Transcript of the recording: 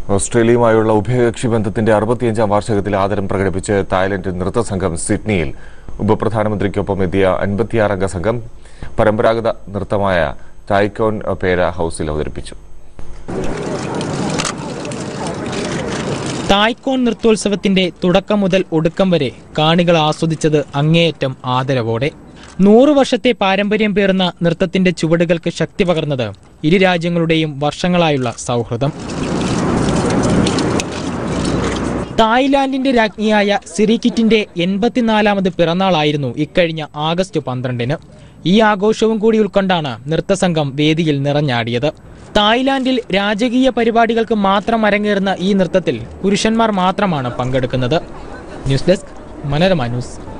ഓസ്ട്രേലിയയുമായുള്ള ഉഭയകക്ഷി ബന്ധത്തിന്റെ 65ാം വാർഷികത്തിൽ ആദരം പ്രകടിപ്പിച്ച് തായ്ലൻഡ് നൃത്തസംഘം സിഡ്നിയിൽ ഉപപ്രധാനമന്ത്രിക്കൊപ്പം എത്തിയ 56-അംഗ സംഘം പരമ്പരാഗത നൃത്തമായ തായ്ക്കോൺ പേര ഹൌസിൽ അവതരിപ്പിച്ചു. തായ്ക്കോൺ നൃത്തോത്സവത്തിന്റെ തുടക്കം മുതൽ ഒടുക്കം വരെ കാണികൾ ആസ്വദിച്ചത് അങ്ങേയറ്റം ആദരവോടെ. 100 വർഷത്തെ പാരമ്പര്യം പേറുന്ന നൃത്തത്തിന്റെ ചുവടുകൾക്ക് ശക്തി പകർന്നത് ഇരു രാജ്യങ്ങളുടെയും വർഷങ്ങളായുള്ള സൗഹൃദം. തായ്ലാന്റിന്റെ രാജ്ഞിയായ സിറികിറ്റിന്റെ 84ാമത് പിറന്നാളായിരുന്നു ഇക്കഴിഞ്ഞ ആഗസ്റ്റ് 12-ന്. ഈ ആഘോഷവും കൂടി ഉൾക്കൊണ്ടാണ് നൃത്തസംഘം വേദിയിൽ നിറഞ്ഞാടിയത്. തായ്ലാന്റിൽ രാജകീയ പരിപാടികൾക്ക് മാത്രം അരങ്ങേറുന്ന ഈ നൃത്തത്തിൽ പുരുഷന്മാർ മാത്രമാണ് പങ്കെടുക്കുന്നത്. News desk, Manorama news.